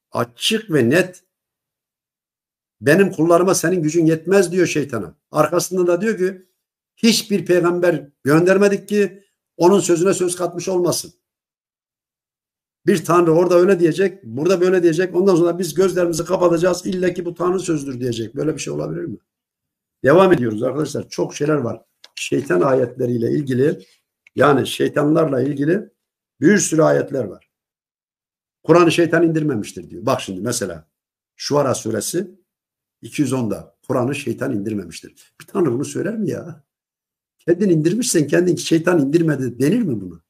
Açık ve net. Benim kullarıma senin gücün yetmez diyor şeytana. Arkasında da diyor ki hiçbir peygamber göndermedik ki onun sözüne söz katmış olmasın. Bir tanrı orada öyle diyecek, burada böyle diyecek. Ondan sonra biz gözlerimizi kapatacağız. İlla ki bu tanrı sözdür diyecek. Böyle bir şey olabilir mi? Devam ediyoruz arkadaşlar. Çok şeyler var. Şeytan ayetleriyle ilgili, yani şeytanlarla ilgili bir sürü ayetler var. Kur'an'ı şeytan indirmemiştir diyor. Bak şimdi mesela Şuara suresi 210'da Kur'an'ı şeytan indirmemiştir. Bir tanrı bunu söyler mi ya? Kendin indirmişsen kendin şeytan indirmedi denir mi bunu?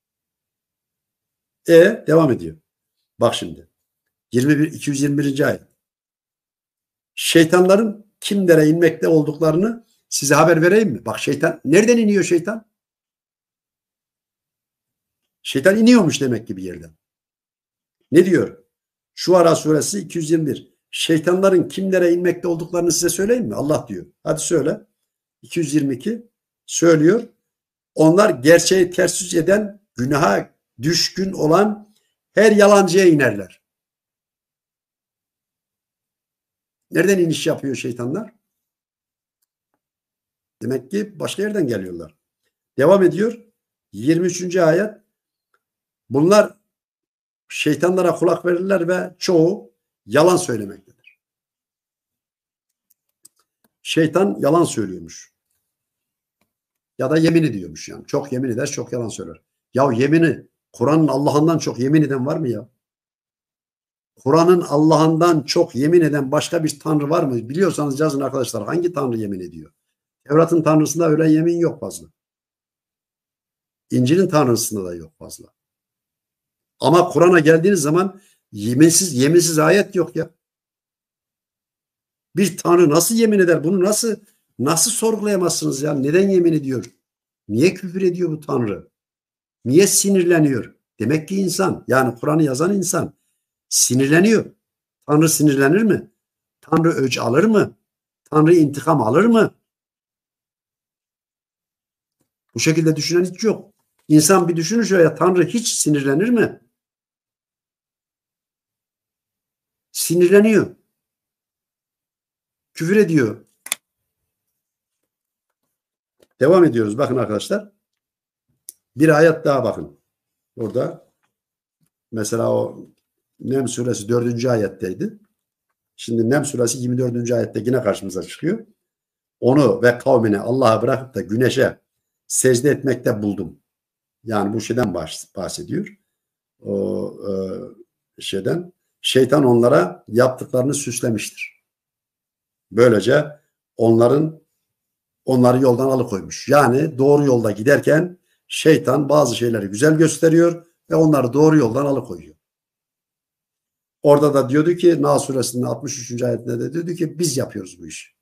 Devam ediyor. Bak şimdi. 221. ayet. Şeytanların kimlere inmekte olduklarını size haber vereyim mi? Bak şeytan. Nereden iniyor şeytan? Şeytan iniyormuş demek ki bir yerden. Ne diyor? Şuara suresi 221. Şeytanların kimlere inmekte olduklarını size söyleyeyim mi? Allah diyor. Hadi söyle. 222 söylüyor. Onlar gerçeği ters yüz eden, günaha düşkün olan her yalancıya inerler. Nereden iniş yapıyor şeytanlar? Demek ki başka yerden geliyorlar. Devam ediyor. 23. ayet. Bunlar şeytanlara kulak verirler ve çoğu yalan söylemektedir. Şeytan yalan söylüyormuş. Ya da yemin ediyormuş yani. Çok yemin eder, çok yalan söyler. Ya yemini, Kur'an'ın Allah'ından çok yemin eden var mı ya? Kur'an'ın Allah'ından çok yemin eden başka bir tanrı var mı? Biliyorsanız yazın arkadaşlar. Hangi tanrı yemin ediyor? Tevrat'ın tanrısında öyle yemin yok fazla. İncil'in tanrısında da yok fazla. Ama Kur'an'a geldiğiniz zaman yeminsiz ayet yok ya. Bir tanrı nasıl yemin eder? Bunu nasıl sorgulayamazsınız ya? Neden yemin ediyor? Niye küfür ediyor bu tanrı? Niye sinirleniyor? Demek ki insan, yani Kur'an'ı yazan insan sinirleniyor. Tanrı sinirlenir mi? Tanrı öç alır mı? Tanrı intikam alır mı? Bu şekilde düşünen hiç yok. İnsan bir düşünür şöyle, Tanrı hiç sinirlenir mi? Sinirleniyor. Küfür ediyor. Devam ediyoruz. Bakın arkadaşlar. Bir ayet daha bakın. Orada mesela o Nem suresi 4. ayetteydi. Şimdi Nem suresi 24. ayette yine karşımıza çıkıyor. Onu ve kavmini Allah'a bırakıp da güneşe secde etmekte buldum. Yani bu şeyden bahsediyor. O şeyden. Şeytan onlara yaptıklarını süslemiştir. Böylece onları yoldan alıkoymuş. Yani doğru yolda giderken şeytan bazı şeyleri güzel gösteriyor ve onları doğru yoldan alıkoyuyor. Orada da diyordu ki Nahl suresinin 63. ayetinde de diyordu ki biz yapıyoruz bu işi.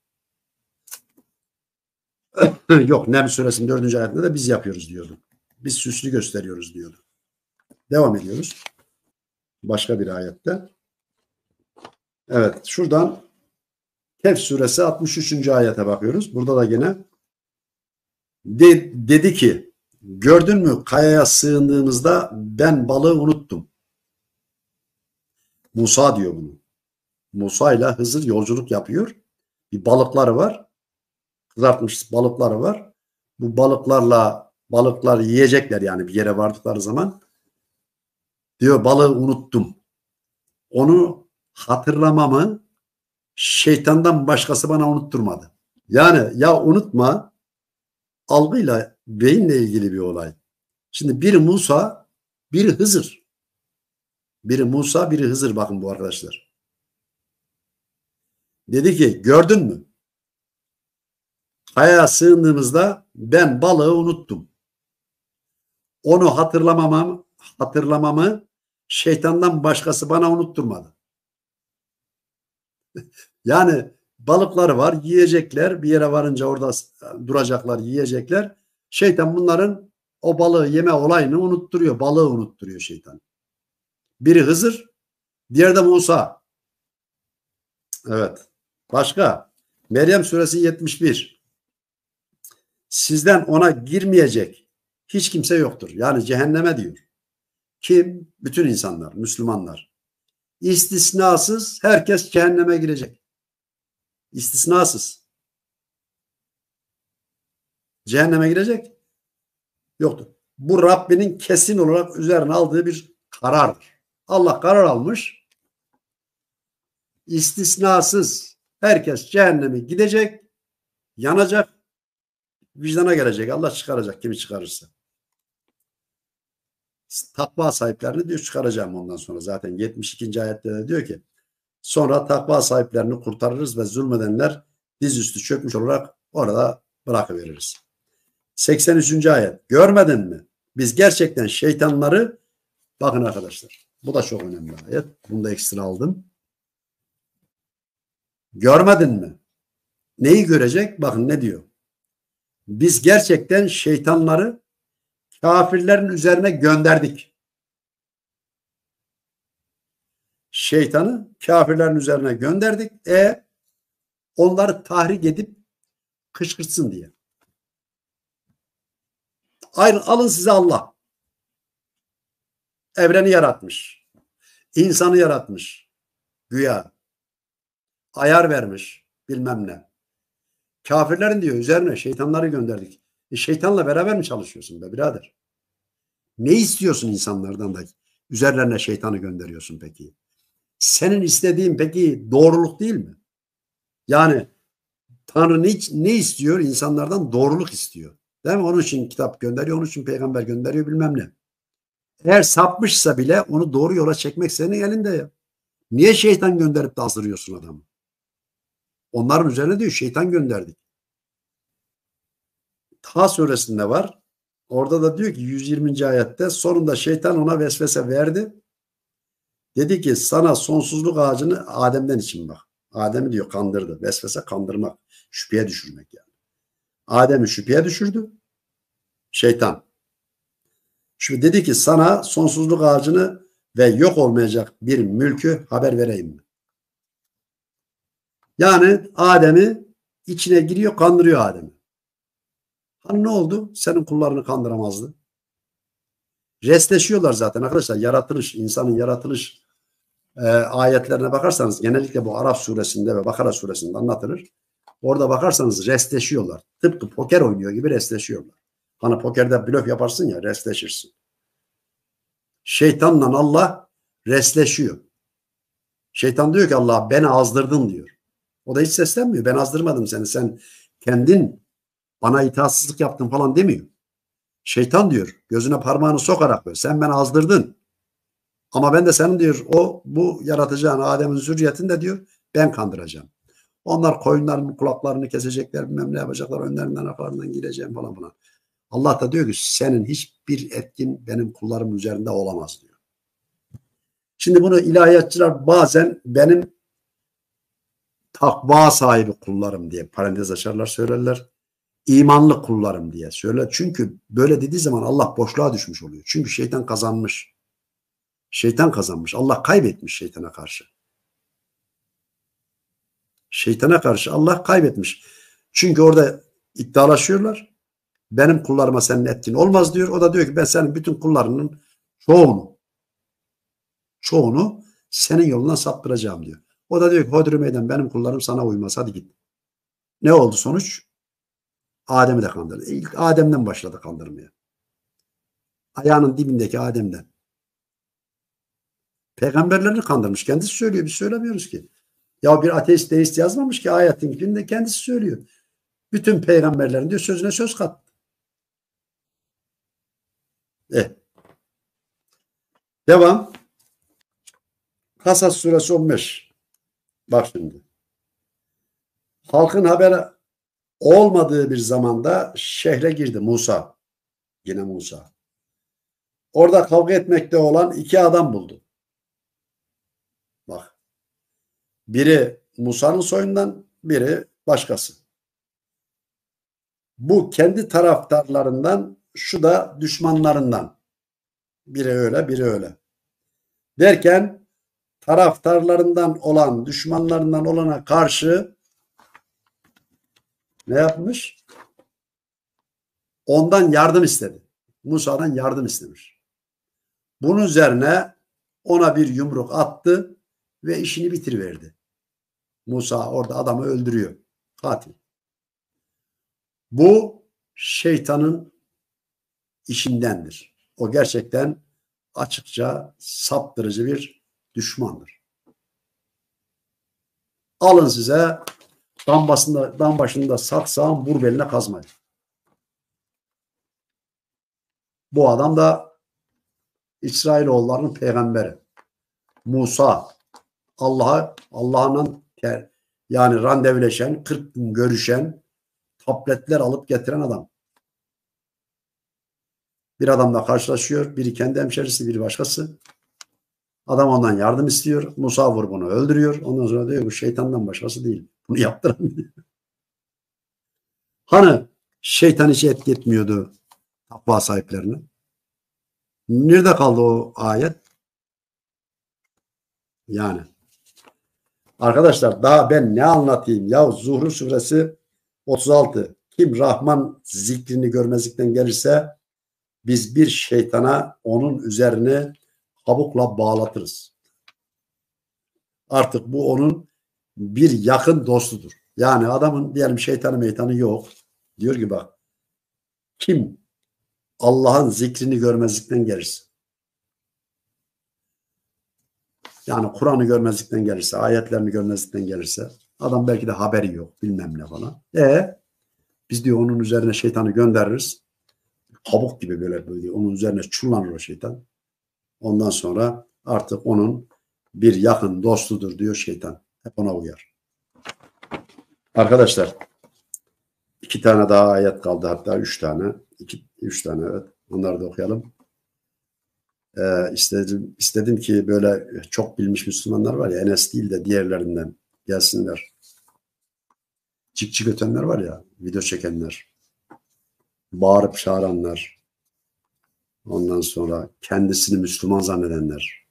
Yok, Nem suresinin 4. ayetinde de biz yapıyoruz diyordu. Biz süslü gösteriyoruz diyordu. Devam ediyoruz. Başka bir ayette. Evet, şuradan Kehf suresi 63. ayete bakıyoruz. Burada da yine dedi ki gördün mü kayaya sığındığımızda ben balığı unuttum. Musa diyor bunu. Musa ile Hızır yolculuk yapıyor. Bir balıkları var. Kızartmış balıkları var. Bu balıklar yiyecekler yani bir yere vardıkları zaman. Diyor balığı unuttum. Onu hatırlamamı şeytandan başkası bana unutturmadı. Yani ya unutma algıyla beyinle ilgili bir olay. Şimdi biri Musa, biri Hızır. Biri Musa, biri Hızır bakın bu arkadaşlar. Dedi ki gördün mü? Kayaya sığındığımızda ben balığı unuttum. Onu hatırlamamı şeytandan başkası bana unutturmadı. Yani balıkları var, yiyecekler. Bir yere varınca orada duracaklar, yiyecekler. Şeytan bunların o balığı yeme olayını unutturuyor. Balığı unutturuyor şeytan. Biri Hızır, diğeri de Musa. Evet. Başka. Meryem suresi 71. Sizden ona girmeyecek hiç kimse yoktur. Yani cehenneme diyor. Kim? Bütün insanlar, Müslümanlar. İstisnasız herkes cehenneme girecek. İstisnasız. Cehenneme girecek. Yoktur. Bu Rabbinin kesin olarak üzerine aldığı bir karardır. Allah karar almış. İstisnasız herkes cehenneme gidecek, yanacak, vicdana gelecek. Allah çıkaracak kimi çıkarırsa. Takva sahiplerini diyor çıkaracağım ondan sonra. Zaten 72. ayette de diyor ki sonra takva sahiplerini kurtarırız ve zulmedenler dizüstü çökmüş olarak orada bırakıveririz. 83. ayet. Görmedin mi? Biz gerçekten şeytanları, bakın arkadaşlar, bu da çok önemli ayet. Bunu da ekstra aldım. Görmedin mi? Neyi görecek? Bakın ne diyor. Biz gerçekten şeytanları kafirlerin üzerine gönderdik. Şeytanı kafirlerin üzerine gönderdik. Onları tahrik edip kışkırtsın diye. Alın size Allah. Evreni yaratmış. İnsanı yaratmış. Güya. Ayar vermiş. Bilmem ne. Kafirlerin diyor üzerine şeytanları gönderdik. Şeytanla beraber mi çalışıyorsun be birader? Ne istiyorsun insanlardan da üzerlerine şeytanı gönderiyorsun peki? Senin istediğin peki doğruluk değil mi? Yani Tanrı ne istiyor? İnsanlardan doğruluk istiyor. Değil mi? Onun için kitap gönderiyor, onun için peygamber gönderiyor bilmem ne. Eğer sapmışsa bile onu doğru yola çekmek senin elinde ya. Niye şeytan gönderip de azdırıyorsun adamı? Onların üzerine diyor şeytan gönderdik. Taha suresinde var. Orada da diyor ki 120. ayette sonunda şeytan ona vesvese verdi. Dedi ki sana sonsuzluk ağacını Adem'den için bak. Adem'i diyor kandırdı. Vesvese kandırmak. Şüpheye düşürmek yani. Adem'i şüpheye düşürdü. Şeytan. Şimdi dedi ki sana sonsuzluk ağacını ve yok olmayacak bir mülkü haber vereyim mi? Yani Adem'i içine giriyor, kandırıyor Adem'i. Hani ne oldu? Senin kullarını kandıramazdı. Restleşiyorlar zaten arkadaşlar. Yaratılış, insanın yaratılış ayetlerine bakarsanız genellikle bu Araf suresinde ve Bakara suresinde anlatılır. Orada bakarsanız restleşiyorlar. Tıpkı poker oynuyor gibi restleşiyorlar. Hani pokerde blöf yaparsın ya restleşirsin. Şeytanla Allah restleşiyor. Şeytan diyor ki Allah beni azdırdın diyor. O da hiç seslenmiyor. Ben azdırmadım seni. Sen kendin bana itaatsizlik yaptın falan demiyor. Şeytan diyor gözüne parmağını sokarak diyor. Sen beni azdırdın. Ama ben de senin diyor bu yaratacağın Adem'in zürriyetini de diyor ben kandıracağım. Onlar koyunların kulaklarını kesecekler bilmem ne yapacaklar önlerinden arkalarından gireceğim falan falan. Allah da diyor ki senin hiçbir etkin benim kullarım üzerinde olamaz diyor. Şimdi bunu ilahiyatçılar bazen benim takva sahibi kullarım diye parantez açarlar söylerler. İmanlı kullarım diye söyler. Çünkü böyle dediği zaman Allah boşluğa düşmüş oluyor. Çünkü şeytan kazanmış. Şeytan kazanmış. Allah kaybetmiş şeytana karşı. Şeytana karşı Allah kaybetmiş. Çünkü orada iddialaşıyorlar. Benim kullarıma senin etkin olmaz diyor. O da diyor ki ben senin bütün kullarının çoğunu senin yolundan saptıracağım diyor. O da diyor ki hodri meydan benim kullarım sana uymaz hadi git. Ne oldu sonuç? Adem'i de kandırdı. İlk Adem'den başladı kandırmaya. Ayağının dibindeki Adem'den. Peygamberlerini kandırmış. Kendisi söylüyor. Biz söylemiyoruz ki. Ya bir ateist deist yazmamış ki ayetin içinde kendisi söylüyor. Bütün peygamberlerin diyor sözüne söz kattı. Devam. Kasas suresi 15. Bak şimdi. Halkın haberi olmadığı bir zamanda şehre girdi Musa. Yine Musa. Orada kavga etmekte olan iki adam buldu. Bak. Biri Musa'nın soyundan, biri başkası. Bu kendi taraftarlarından, şu da düşmanlarından. Biri öyle, biri öyle. Derken taraftarlarından olan, düşmanlarından olana karşı ne yapmış? Ondan yardım istedi. Musa'dan yardım istemiş. Bunun üzerine ona bir yumruk attı. ve işini bitiriverdi. Musa orada adamı öldürüyor. Katil. Bu şeytanın işindendir. O gerçekten açıkça saptırıcı bir düşmandır. Alın size dam başında saksağın vur beline kazmayı. Bu adam da İsrailoğullarının peygamberi. Musa. Allah'la yani randevuleşen, 40 gün görüşen, tabletler alıp getiren adam. Bir adamla karşılaşıyor. Biri kendi hemşerisi, biri başkası. Adam ondan yardım istiyor. Musa vur bunu öldürüyor. Ondan sonra diyor bu şeytandan başkası değil. Bunu yaptıran diyor. Hani şeytan hiç etki etmiyordu takva sahiplerine? Nerede kaldı o ayet? Yani arkadaşlar daha ben ne anlatayım ya, Zuhruf suresi 36. Kim Rahman zikrini görmezlikten gelirse biz bir şeytana onun üzerine kabukla bağlatırız. Artık bu onun bir yakın dostudur. Yani adamın diyelim şeytanı meytanı yok. Diyor ki bak, kim Allah'ın zikrini görmezlikten gelirse, yani Kur'an'ı görmezlikten gelirse, ayetlerini görmezlikten gelirse, adam belki de haberi yok bilmem ne falan. Biz diyor onun üzerine şeytanı göndeririz. Kabuk gibi böyle onun üzerine çullanır o şeytan. Ondan sonra artık onun bir yakın dostudur diyor şeytan. Hep ona uyar. Arkadaşlar 2 tane daha ayet kaldı, hatta 3 tane. 3 tane, evet. Onları da okuyalım. İstedim ki böyle çok bilmiş Müslümanlar var ya, Enes değil de diğerlerinden gelsinler. Cik cik ötenler var ya, video çekenler, bağırıp çağıranlar, ondan sonra kendisini Müslüman zannedenler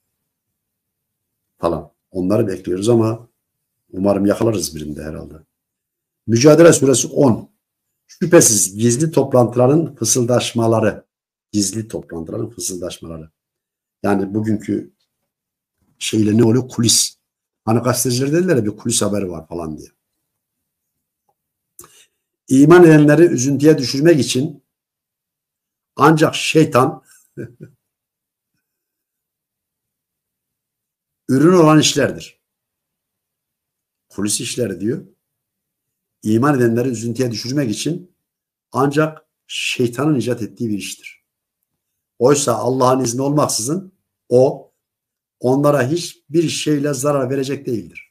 falan. Onları bekliyoruz ama umarım yakalarız birinde herhalde. Mücadele suresi 10. Şüphesiz gizli toplantıların fısıldaşmaları. Gizli toplantıların fısıldaşmaları. Yani bugünkü şeyle ne oluyor? Kulis. Hani gazeteciler dediler ya bir kulis haberi var falan diye. İman edenleri üzüntüye düşürmek için ancak şeytan ürün olan işlerdir. Kulis işleri diyor. İman edenleri üzüntüye düşürmek için ancak şeytanın icat ettiği bir iştir. Oysa Allah'ın izni olmaksızın o onlara hiçbir şeyle zarar verecek değildir.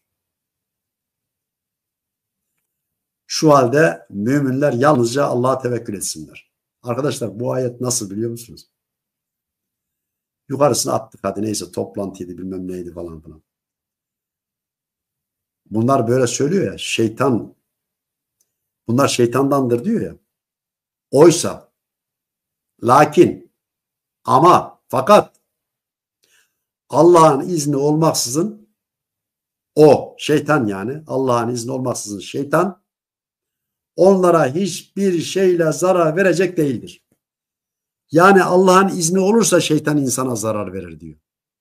Şu halde müminler yalnızca Allah'a tevekkül etsinler. Arkadaşlar bu ayet nasıl biliyor musunuz? Yukarısına attık hadi neyse, toplantıydı bilmem neydi falan filan. Bunlar böyle söylüyor ya, şeytan, bunlar şeytandandır diyor ya. Oysa, lakin, ama, fakat Allah'ın izni olmaksızın o şeytan, yani Allah'ın izni olmaksızın şeytan onlara hiçbir şeyle zarar verecek değildir. Yani Allah'ın izni olursa şeytan insana zarar verir diyor.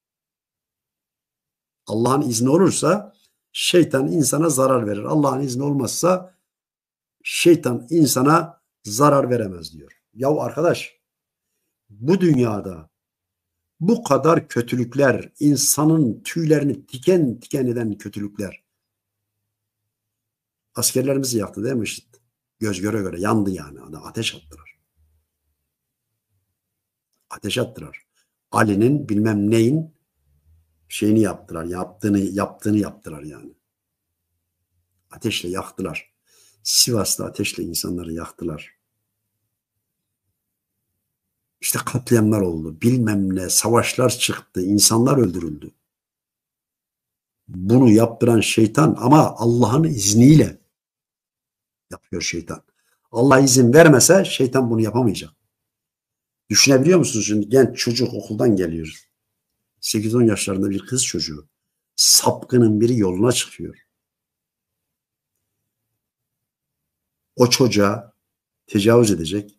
Allah'ın izni olursa şeytan insana zarar verir. Allah'ın izni olmazsa şeytan insana zarar veremez diyor. Yahu arkadaş, bu dünyada bu kadar kötülükler, insanın tüylerini diken diken eden kötülükler. Askerlerimizi yaktı değil mi? İşte göz göre göre yandı yani. Ateş attılar. Ateş attılar. Ali'nin bilmem neyin şeyini yaptılar. Yaptığını yaptılar yani. Ateşle yaktılar. Sivas'ta ateşle insanları yaktılar. İşte katliamlar oldu. Bilmem ne, savaşlar çıktı. İnsanlar öldürüldü. Bunu yaptıran şeytan, ama Allah'ın izniyle yapıyor şeytan. Allah izin vermese şeytan bunu yapamayacak. Düşünebiliyor musunuz şimdi? Genç çocuk okuldan geliyor. 8-10 yaşlarında bir kız çocuğu. Sapkının biri yoluna çıkıyor. O çocuğa tecavüz edecek.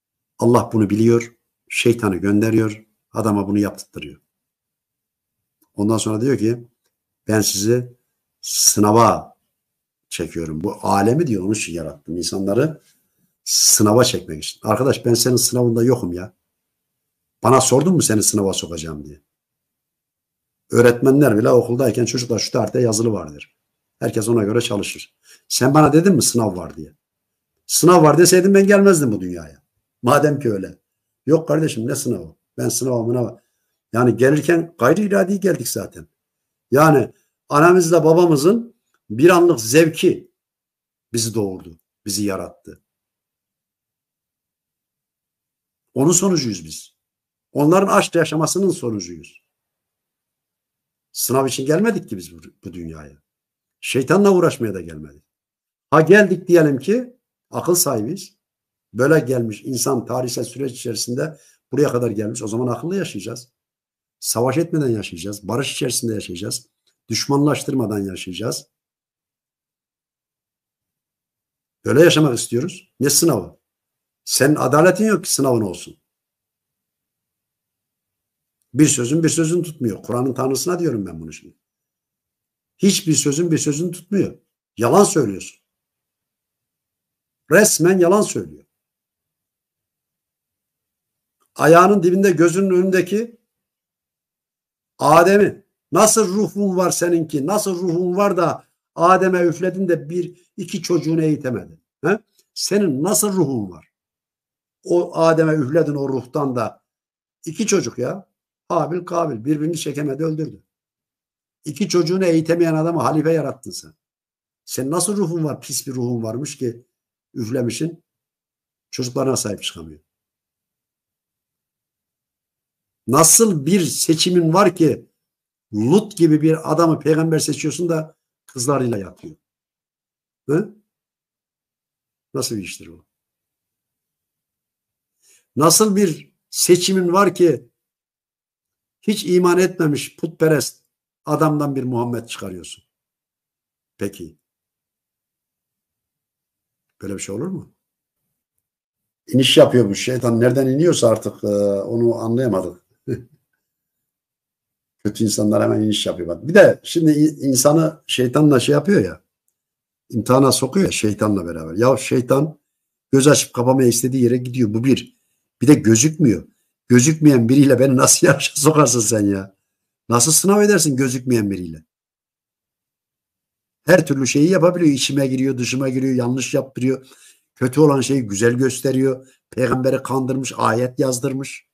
Allah bunu biliyor. Şeytanı gönderiyor. Adama bunu yaptırtırıyor. Ondan sonra diyor ki ben sizi sınava çekiyorum. Bu alemi diyor onun için yarattım. İnsanları sınava çekmek için. Arkadaş ben senin sınavında yokum ya. Bana sordun mu seni sınava sokacağım diye. Öğretmenler bile okuldayken çocuklar şu tarihte yazılı vardır. Herkes ona göre çalışır. Sen bana dedin mi sınav var diye. Sınav var deseydin ben gelmezdim bu dünyaya. Madem ki öyle. Yok kardeşim ne sınavı? Ben sınavımına yani gelirken gayri iradi geldik zaten. Yani anamızla babamızın bir anlık zevki bizi doğurdu. Bizi yarattı. Onun sonucuyuz biz. Onların aşk yaşamasının sonucuyuz. Sınav için gelmedik ki biz bu dünyaya. Şeytanla uğraşmaya da gelmedik. Ha geldik diyelim ki akıl sahibiyiz. Böyle gelmiş insan tarihsel süreç içerisinde buraya kadar gelmiş. O zaman akıllı yaşayacağız. Savaş etmeden yaşayacağız. Barış içerisinde yaşayacağız. Düşmanlaştırmadan yaşayacağız. Böyle yaşamak istiyoruz. Ne sınavı? Senin adaletin yok ki sınavın olsun. Bir sözün bir sözün tutmuyor. Kur'an'ın tanrısına diyorum ben bunu şimdi. Hiçbir sözün bir sözün tutmuyor. Yalan söylüyorsun. Resmen yalan söylüyor. Ayağının dibinde gözünün önündeki Adem'i nasıl ruhun var seninki? Nasıl ruhun var da Adem'e üfledin de iki çocuğunu eğitemedin? He? Senin nasıl ruhun var? O Adem'e üfledin o ruhtan da iki çocuk ya. Habil Kabil birbirini çekemedi öldürdü. İki çocuğunu eğitemeyen adamı halife yarattın sen. Sen nasıl ruhun var? Pis bir ruhun varmış ki üflemişin çocuklarına sahip çıkamıyor. Nasıl bir seçimin var ki Lut gibi bir adamı peygamber seçiyorsun da kızlarıyla yatıyor. Hı? Nasıl bir iştir bu? Nasıl bir seçimin var ki hiç iman etmemiş putperest adamdan bir Muhammed çıkarıyorsun? Peki. Böyle bir şey olur mu? İniş yapıyor bu şeytan. Nereden iniyorsa artık onu anlayamadık. Kötü insanlar hemen iniş yapıyor. Bir de şimdi insanı şeytanla şey yapıyor ya. İmtihana sokuyor ya şeytanla beraber. Ya şeytan göz açıp kapamaya istediği yere gidiyor. Bu bir. Bir de gözükmüyor. Gözükmeyen biriyle beni nasıl yarışa sokarsın sen ya? Nasıl sınav edersin gözükmeyen biriyle? Her türlü şeyi yapabiliyor. İçime giriyor, dışıma giriyor, yanlış yaptırıyor. Kötü olan şeyi güzel gösteriyor. Peygamberi kandırmış, ayet yazdırmış.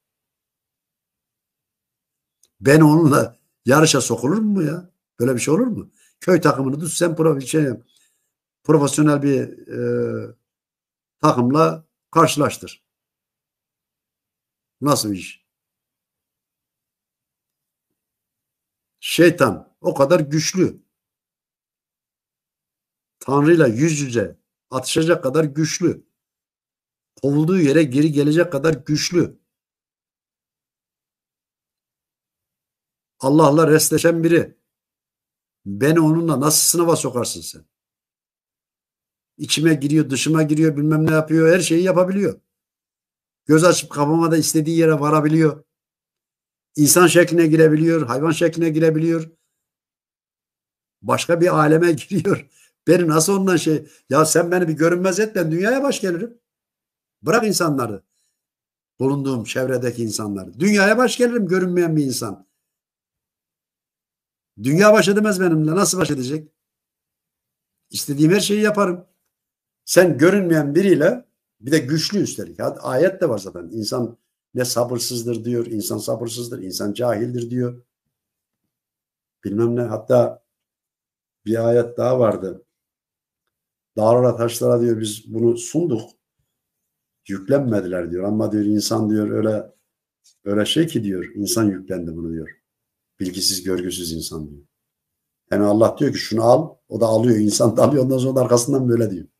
Ben onunla yarışa sokulur mu ya? Böyle bir şey olur mu? Köy takımını tut sen profesyonel bir takımla karşılaştır. Nasıl bir iş? Şeytan o kadar güçlü. Tanrı'yla yüz yüze atışacak kadar güçlü. Kovulduğu yere geri gelecek kadar güçlü. Allah'la restleşen biri. Beni onunla nasıl sınava sokarsın sen? İçime giriyor, dışıma giriyor, bilmem ne yapıyor. Her şeyi yapabiliyor. Göz açıp kapamada istediği yere varabiliyor. İnsan şekline girebiliyor, hayvan şekline girebiliyor. Başka bir aleme giriyor. Beni nasıl ondan ya sen beni bir görünmez et ben dünyaya baş gelirim. Bırak insanları. Bulunduğum çevredeki insanları. Dünyaya baş gelirim görünmeyen bir insan. Dünya baş edemez benimle. Nasıl baş edecek? İstediğim her şeyi yaparım. Sen görünmeyen biriyle bir de güçlü üstelik. Ayet de var zaten. İnsan ne sabırsızdır diyor. İnsan sabırsızdır. İnsan cahildir diyor. Bilmem ne. Hatta bir ayet daha vardı. Dağlara taşlara diyor biz bunu sunduk. Yüklenmediler diyor. Ama diyor insan diyor öyle şey ki diyor. İnsan yüklendi bunu diyor. Bilgisiz, görgüsüz insan diyor. Yani Allah diyor ki şunu al. O da alıyor. İnsan da alıyor. Ondan sonra da arkasından böyle diyor.